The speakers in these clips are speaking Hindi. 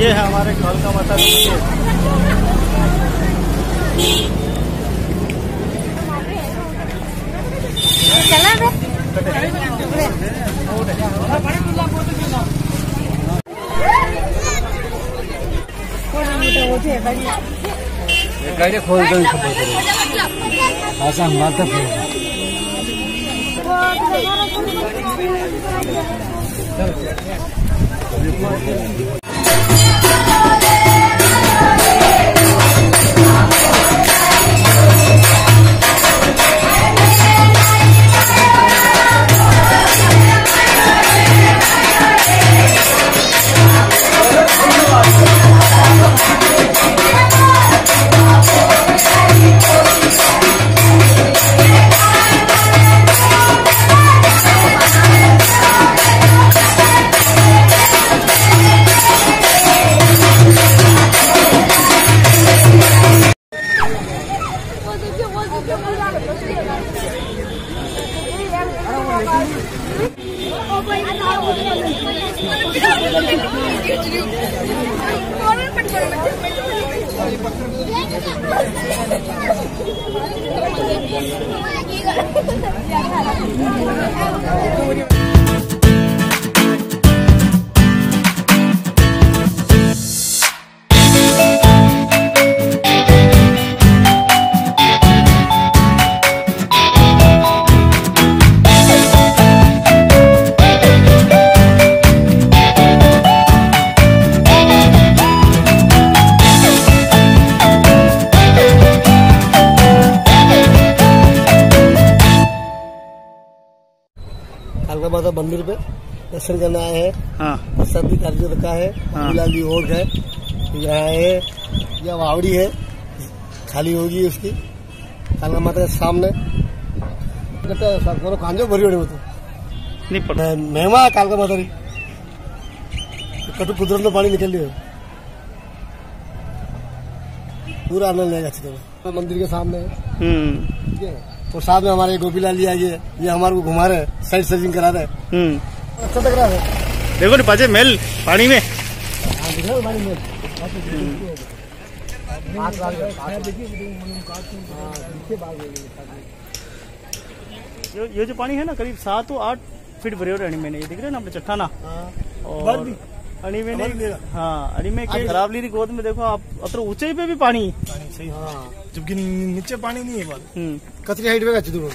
ये है हमारे कालका माता मंदिर। गाड़ी खोल दो ऐसा माता कालका माता मंदिर पे दर्शन करने आए हैं। हाँ, प्रसाद भी कार्य रखा है। हाँ। गुलाली ओढ़ है, यहाँ है, यह वावड़ी है, खाली होगी उसकी कालका माता के सामने। कांजो भरी हो तो नहीं पड़ा मेहमा कालका माता री कटु कुदरत में पानी निकल रही है, पूरा आनंद लेगा अच्छी तरह। मंदिर के सामने ठीक है। और साथ में हमारे गोपीलाल जी आइए, ये हमारे को घुमा रहे, साइड सर्चिंग करा रहे। अच्छा लग रहा है। देखो नहीं पाजे मेल पानी में। ये जो पानी है ना करीब 7 और 8 फीट भरे हो रहे मैंने, ये दिख रहे ना अपने चट्टाना। और अड़ी में नहीं, हाँ अड़ी में खराबली की गोद में देखो आप अतर ऊंचाई पे भी पानी सही। हाँ, जबकि नीचे पानी नहीं है। कतरी हाइट में दूर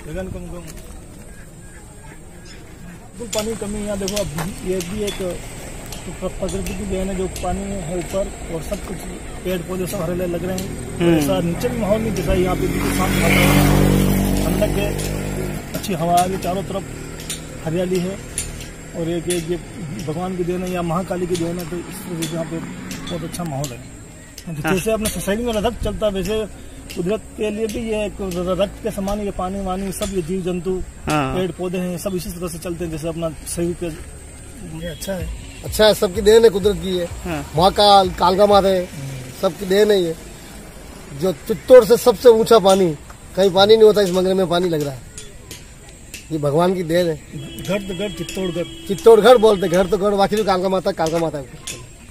तो पानी कमी यहाँ देखो। अब ये भी एक प्रकृति की देन है जो पानी है ऊपर, और सब कुछ पेड़ पौधे सब हरे लग रहे हैं। ऐसा नीचे भी माहौल नहीं दिखा। यहाँ पे भी शांत वातावरण, ठंडक है, अच्छी हवा है, चारों तरफ हरियाली है। और एक ये भगवान की देन है या महाकाली की देन है, तो इस यहाँ पे बहुत अच्छा माहौल है। जैसे अपने सोसाइटी में रथ चलता है वैसे कुदरत के लिए भी ये रथ के समान ये पानी वानी सब ये जीव जंतु पेड़ पौधे हैं सब इसी तरह से चलते हैं जैसे अपना शरीर के। ये अच्छा है, अच्छा है, सबकी देन है, कुदरत की है। महाकाल कालका माता है, सबकी देन है। ये जो चित्तौड़ से सबसे ऊंचा पानी, कहीं पानी नहीं होता, इस मंदिर में पानी लग रहा है। ये भगवान की देन है। गढ़ तो गढ़, चित्तौड़गढ़, चित्तौड़गढ़ बोलते, घर तो गढ़, बाकी जो कालका माता है।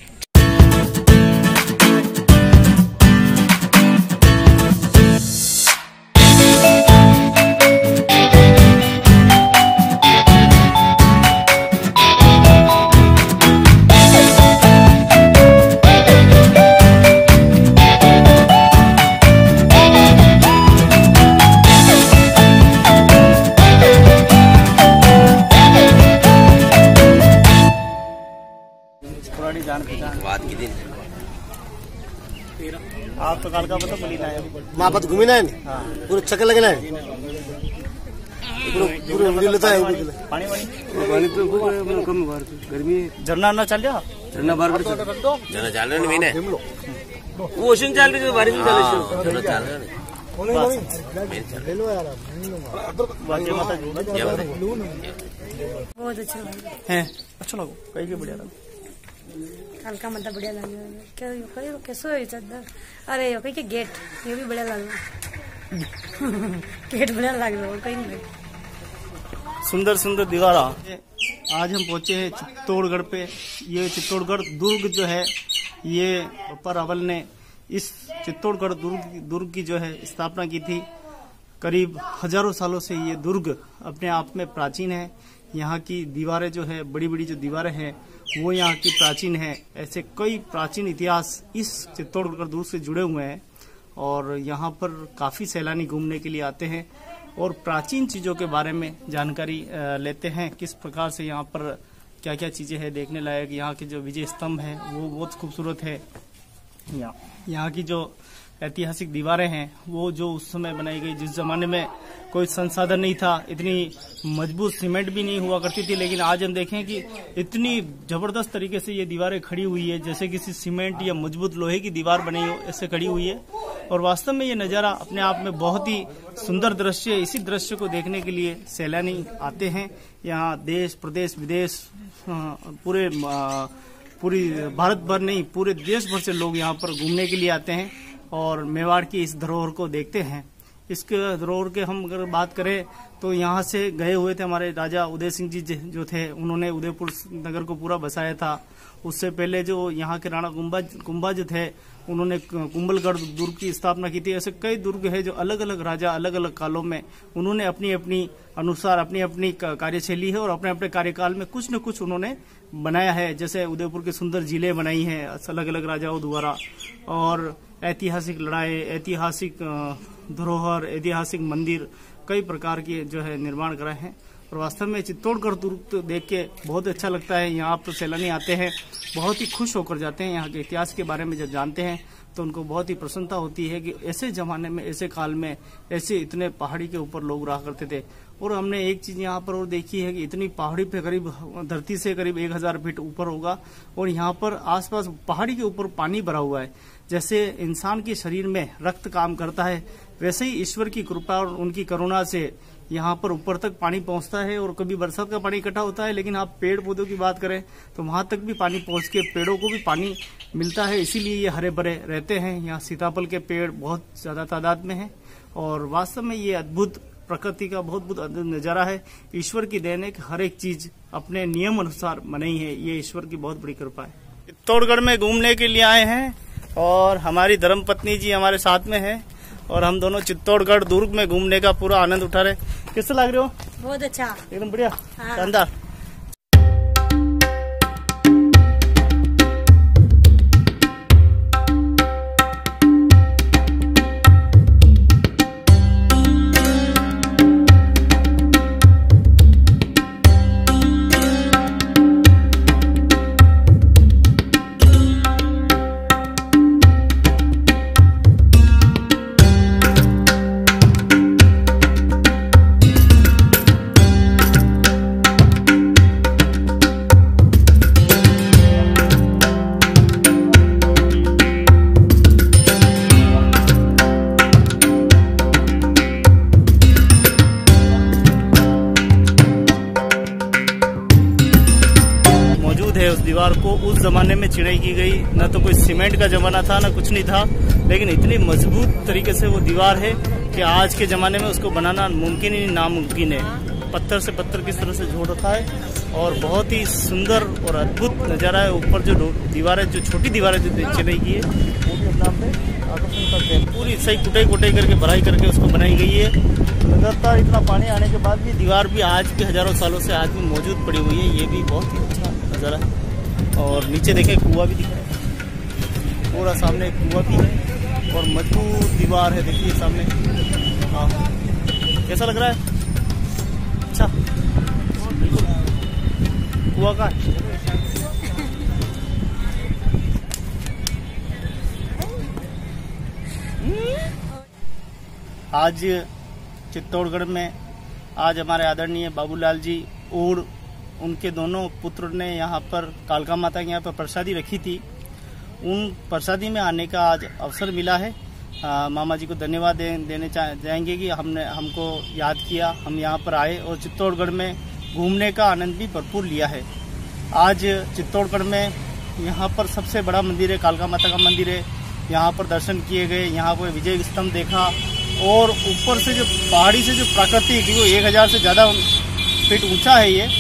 बात की दिन आप तो कालका माता बली ना है वहाँ पर घूमी ना है, पूरे चक्कर लगना है, पूरे लेता है पानी वानी पानी तो कम गर्मी झरना ना चल जा झरना बार झरना चल रहा नहीं वो ओशन चल रही बारिश में चल रहा बहुत अच्छा है। अच्छा लगो कहीं के बढ़िया लगा कालका माता बढ़िया लगे। क्या कैसो है चद्दर? अरे यो कहीं के गेट ये भी बढ़िया लग गेट बढ़िया लग रहा है, कहीं नहीं सुंदर सुंदर दीवार आज हम पहुंचे हैं चित्तौड़गढ़ पे। ये चित्तौड़गढ़ दुर्ग जो है, ये अपर अवल ने इस चित्तौड़गढ़ दुर्ग की जो है स्थापना की थी। करीब हजारों सालों से ये दुर्ग अपने आप में प्राचीन है। यहाँ की दीवारें जो है, बड़ी बड़ी जो दीवारें हैं वो यहाँ की प्राचीन है। ऐसे कई प्राचीन इतिहास इस चित्तौड़गढ़ दुर्ग से जुड़े हुए हैं और यहाँ पर काफी सैलानी घूमने के लिए आते हैं और प्राचीन चीजों के बारे में जानकारी लेते हैं। किस प्रकार से यहाँ पर क्या क्या चीजें हैं देखने लायक। यहाँ के जो विजय स्तंभ है वो बहुत खूबसूरत है। यहाँ की जो ऐतिहासिक दीवारें हैं वो जो उस समय बनाई गई, जिस जमाने में कोई संसाधन नहीं था, इतनी मजबूत सीमेंट भी नहीं हुआ करती थी, लेकिन आज हम देखें कि इतनी जबरदस्त तरीके से ये दीवारें खड़ी हुई है, जैसे किसी सीमेंट या मजबूत लोहे की दीवार बनी हो ऐसे खड़ी हुई है। और वास्तव में ये नज़ारा अपने आप में बहुत ही सुंदर दृश्य है। इसी दृश्य को देखने के लिए सैलानी आते हैं। यहाँ देश प्रदेश विदेश पूरी भारत भर नहीं, पूरे देश भर से लोग यहाँ पर घूमने के लिए आते हैं और मेवाड़ की इस धरोहर को देखते हैं। इसके धरोहर के हम अगर बात करें तो यहाँ से गए हुए थे हमारे राजा उदय सिंह जी जो थे, उन्होंने उदयपुर नगर को पूरा बसाया था। उससे पहले जो यहाँ के राणा कुंभा जो थे, उन्होंने कुंभलगढ़ दुर्ग की स्थापना की थी। ऐसे कई दुर्ग है जो अलग अलग राजा अलग अलग कालों में उन्होंने अपनी अपनी अनुसार अपनी अपनी कार्यशैली है और अपने अपने कार्यकाल में कुछ न कुछ उन्होंने बनाया है। जैसे उदयपुर के सुंदर जिले बनाई हैं अलग अलग राजाओं द्वारा, और ऐतिहासिक लड़ाई, ऐतिहासिक धरोहर, ऐतिहासिक मंदिर, कई प्रकार के जो है निर्माण कराए हैं। और वास्तव में चित्तौड़गढ़ दुर्ग तो देख के बहुत अच्छा लगता है। यहाँ पर सैलानी आते हैं, बहुत ही खुश होकर जाते हैं। यहाँ के इतिहास के बारे में जब जानते हैं तो उनको बहुत ही प्रसन्नता होती है कि ऐसे जमाने में, ऐसे काल में, ऐसे इतने पहाड़ी के ऊपर लोग रहा करते थे। और हमने एक चीज यहाँ पर और देखी है कि इतनी पहाड़ी पे करीब धरती से करीब 1000 फीट ऊपर होगा और यहाँ पर आसपास पहाड़ी के ऊपर पानी भरा हुआ है। जैसे इंसान के शरीर में रक्त काम करता है, वैसे ही ईश्वर की कृपा और उनकी करुणा से यहाँ पर ऊपर तक पानी पहुँचता है। और कभी बरसात का पानी इकट्ठा होता है, लेकिन आप पेड़ पौधों की बात करें तो वहाँ तक भी पानी पहुँच के पेड़ों को भी पानी मिलता है, इसीलिए ये हरे भरे रहते हैं। यहाँ सीताफल के पेड़ बहुत ज्यादा तादाद में है और वास्तव में ये अद्भुत प्रकृति का बहुत अद्भुत नजारा है। ईश्वर की देन है कि हर एक चीज अपने नियम अनुसार बनाई है। ये ईश्वर की बहुत बड़ी कृपा है। चित्तौड़गढ़ में घूमने के लिए आए हैं और हमारी धर्मपत्नी जी हमारे साथ में है और हम दोनों चित्तौड़गढ़ दुर्ग में घूमने का पूरा आनंद उठा रहे। कैसे लग रहे हो? बहुत अच्छा, एकदम बढ़िया, शानदार। उस दीवार को उस जमाने में चिनाई की गई। न तो कोई सीमेंट का जमाना था, न कुछ नहीं था, लेकिन इतनी मजबूत तरीके से वो दीवार है कि आज के जमाने में उसको बनाना मुमकिन ही नामुमकिन है। पत्थर से पत्थर किस तरह से जोड़ रखा है और बहुत ही सुंदर और अद्भुत नजारा है। ऊपर जो दीवारें, जो छोटी दीवारें जो चिनाई की है, वो भी अपने आप में आकर्षण करते हैं। पूरी सही कुटाई करके भराई करके उसको बनाई गई है। लगातार इतना पानी आने के बाद भी दीवार भी आज भी हजारों सालों से आज भी मौजूद पड़ी हुई है। ये भी बहुत ही अच्छा नजारा है। और नीचे देखें कुआं भी दिख रहा है, पूरा सामने कुआं भी है और मजबूत दीवार है। देखिए सामने, हाँ कैसा लग रहा है? अच्छा, बिल्कुल कुआं का आज चित्तौड़गढ़ में आज हमारे आदरणीय बाबूलाल जी और उनके दोनों पुत्र ने यहाँ पर कालका माता के यहाँ पर प्रसादी रखी थी। उन प्रसादी में आने का आज अवसर मिला है। मामा जी को धन्यवाद देने जाएंगे कि हमको याद किया, हम यहाँ पर आए और चित्तौड़गढ़ में घूमने का आनंद भी भरपूर लिया है। आज चित्तौड़गढ़ में यहाँ पर सबसे बड़ा मंदिर है, कालका माता का मंदिर है। यहाँ पर दर्शन किए गए, यहाँ पर विजय स्तंभ देखा और ऊपर से जो पहाड़ी से जो प्राकृतिक, वो 1000 से ज़्यादा फीट ऊंचा है ये,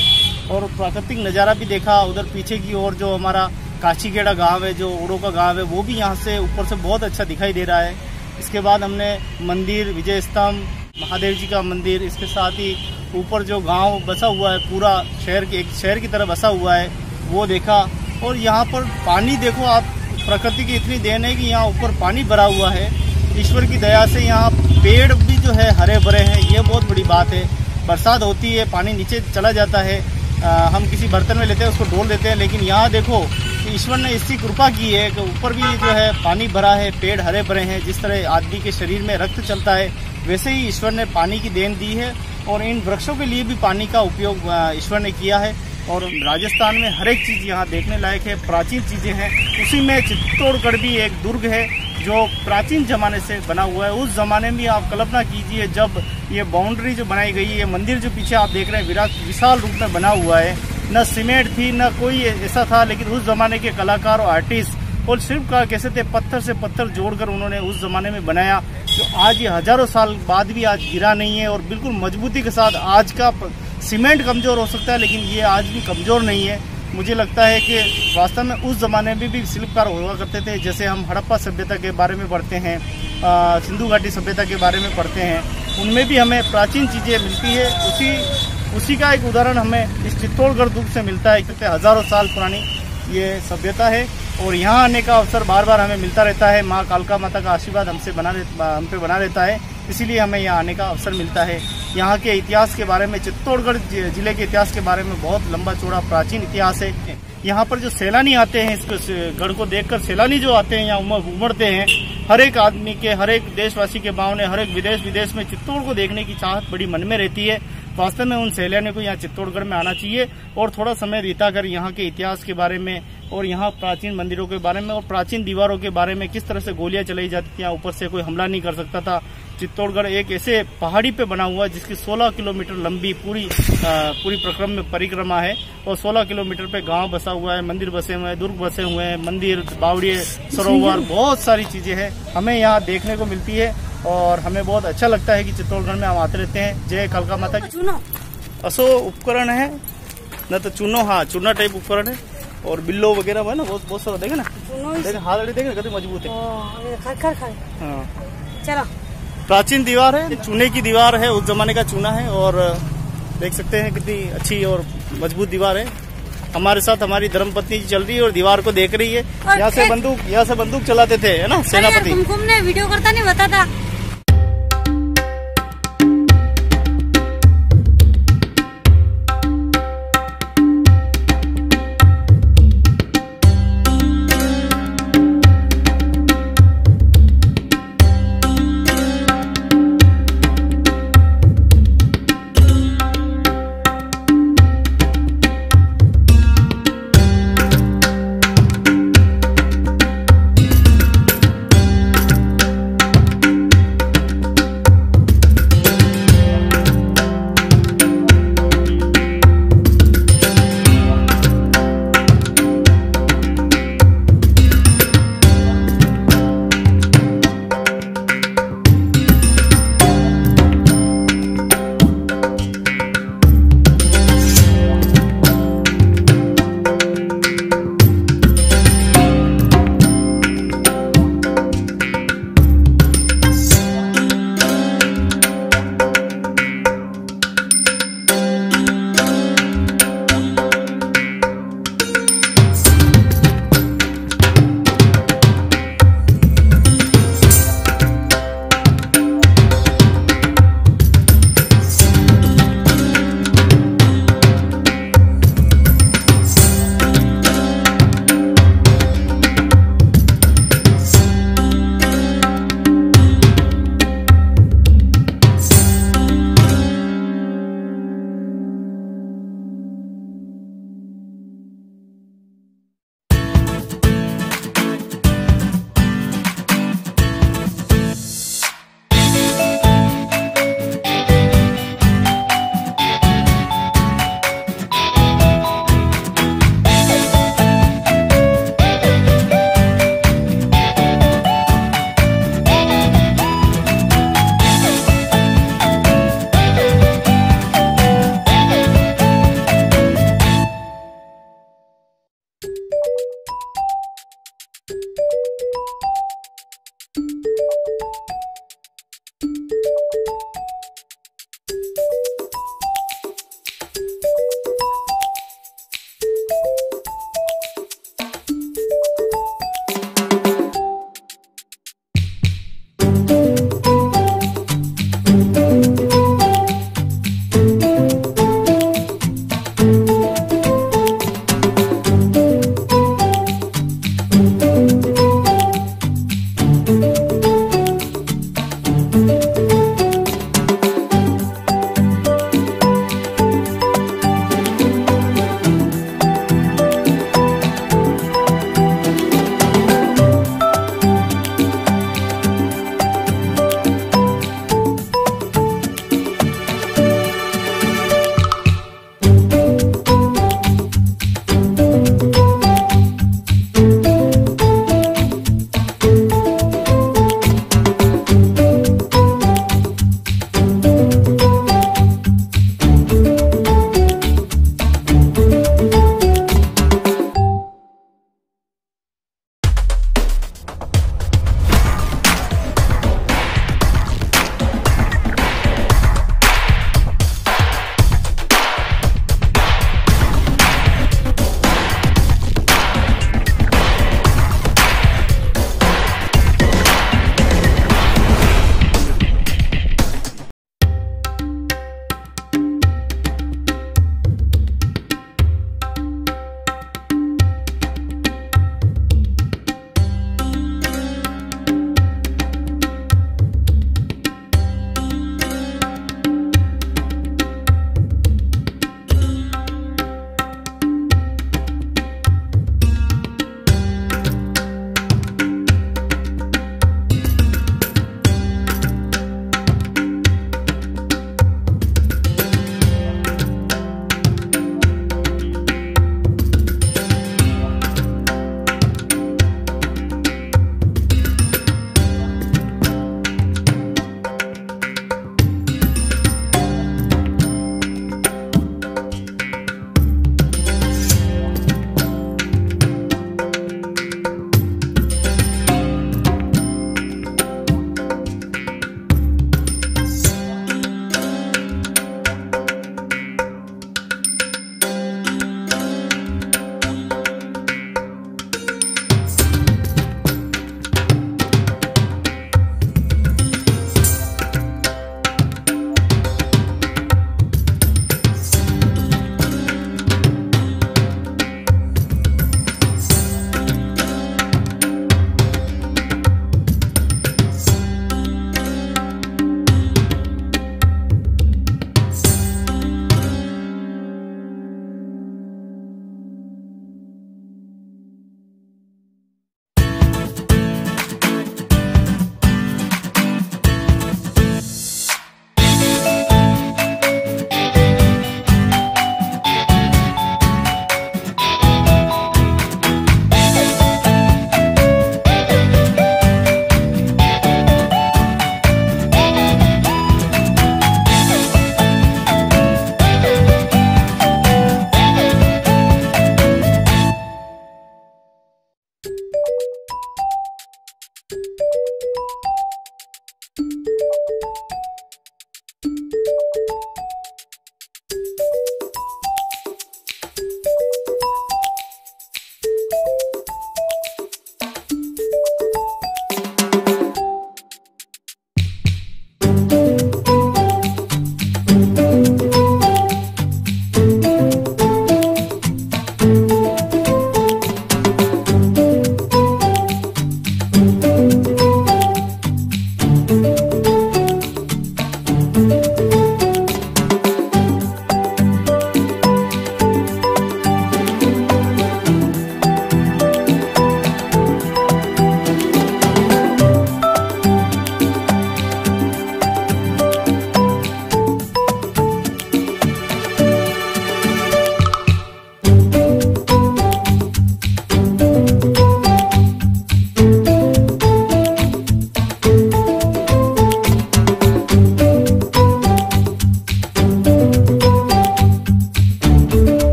और प्राकृतिक नज़ारा भी देखा। उधर पीछे की ओर जो हमारा काशीखेड़ा गांव है, जो ओडो का गांव है, वो भी यहाँ से ऊपर से बहुत अच्छा दिखाई दे रहा है। इसके बाद हमने मंदिर, विजय स्तंभ, महादेव जी का मंदिर, इसके साथ ही ऊपर जो गांव बसा हुआ है, पूरा एक शहर की तरह बसा हुआ है, वो देखा। और यहाँ पर पानी देखो आप, प्रकृति की इतनी देन है कि यहाँ ऊपर पानी भरा हुआ है। ईश्वर की दया से यहाँ पेड़ भी जो है हरे भरे हैं, ये बहुत बड़ी बात है। बरसात होती है, पानी नीचे चला जाता है, हम किसी बर्तन में लेते हैं, उसको डोल देते हैं, लेकिन यहाँ देखो ईश्वर ने इसकी कृपा की है कि ऊपर भी जो है पानी भरा है, पेड़ हरे भरे हैं। जिस तरह आदमी के शरीर में रक्त चलता है, वैसे ही ईश्वर ने पानी की देन दी है और इन वृक्षों के लिए भी पानी का उपयोग ईश्वर ने किया है। और राजस्थान में हर एक चीज़ यहाँ देखने लायक है, प्राचीन चीज़ें हैं। उसी में चित्तौड़गढ़ भी एक दुर्ग है जो प्राचीन ज़माने से बना हुआ है। उस ज़माने में आप कल्पना कीजिए, जब ये बाउंड्री जो बनाई गई है, मंदिर जो पीछे आप देख रहे हैं विशाल रूप में बना हुआ है, न सीमेंट थी न कोई ऐसा था, लेकिन उस ज़माने के कलाकार और आर्टिस्ट और सिर्फ का कैसे थे, पत्थर से पत्थर जोड़कर उन्होंने उस ज़माने में बनाया, जो आज ये हज़ारों साल बाद भी आज गिरा नहीं है और बिल्कुल मजबूती के साथ। आज का सीमेंट कमज़ोर हो सकता है, लेकिन ये आज भी कमज़ोर नहीं है। मुझे लगता है कि वास्तव में उस ज़माने में भी शिल्पकार हुआ करते थे। जैसे हम हड़प्पा सभ्यता के बारे में पढ़ते हैं, सिंधु घाटी सभ्यता के बारे में पढ़ते हैं, उनमें भी हमें प्राचीन चीज़ें मिलती है। उसी का एक उदाहरण हमें इस चित्तौड़गढ़ दुर्ग से मिलता है। कहते हज़ारों साल पुरानी ये सभ्यता है और यहाँ आने का अवसर बार बार हमें मिलता रहता है। माँ कालका माता का आशीर्वाद हम पे बना रहता है, इसीलिए हमें यहाँ आने का अवसर मिलता है। यहाँ के इतिहास के बारे में, चित्तौड़गढ़ जिले के इतिहास के बारे में बहुत लंबा चौड़ा प्राचीन इतिहास है। यहाँ पर जो सैलानी आते हैं, इस गढ़ को देखकर सैलानी जो आते हैं, यहाँ उमड़ते हैं। हर एक आदमी के, हर एक देशवासी के भाव ने, हर एक विदेश में चित्तौड़ को देखने की चाहत बड़ी मन में रहती है। वास्तव में उन सैलानियों को यहाँ चित्तौड़गढ़ में आना चाहिए और थोड़ा समय बिताकर यहाँ के इतिहास के बारे में और यहाँ प्राचीन मंदिरों के बारे में और प्राचीन दीवारों के बारे में, किस तरह से गोलियां चलाई जाती थी, यहाँ ऊपर से कोई हमला नहीं कर सकता था। चित्तौड़गढ़ एक ऐसे पहाड़ी पे बना हुआ है जिसकी 16 किलोमीटर लंबी पूरी परिक्रमा है और 16 किलोमीटर पे गांव बसा हुआ है, मंदिर बसे हुए हैं, दुर्ग बसे हुए हैं, मंदिर, बावड़िए, सरोवर, बहुत सारी चीजें हैं हमें यहाँ देखने को मिलती है और हमें बहुत अच्छा लगता है कि चित्तौड़गढ़ में हम आते रहते हैं। जय कालका माता की। असो उपकरण है न तो चूनो, हाँ चूना टाइप उपकरण है और बिल्लो वगैरह है ना, बहुत सारा देखे ना, देखे हाथ वाली देखे ना, कितनी मजबूत है। हाँ, चलो प्राचीन दीवार है, चूने की दीवार है, उस जमाने का चूना है और देख सकते हैं कितनी अच्छी और मजबूत दीवार है। हमारे साथ हमारी धर्मपत्नी चल रही है और दीवार को देख रही है। यहाँ से बंदूक चलाते थे, है ना सेनापति। तुमने वीडियो करता नहीं बताता।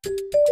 है।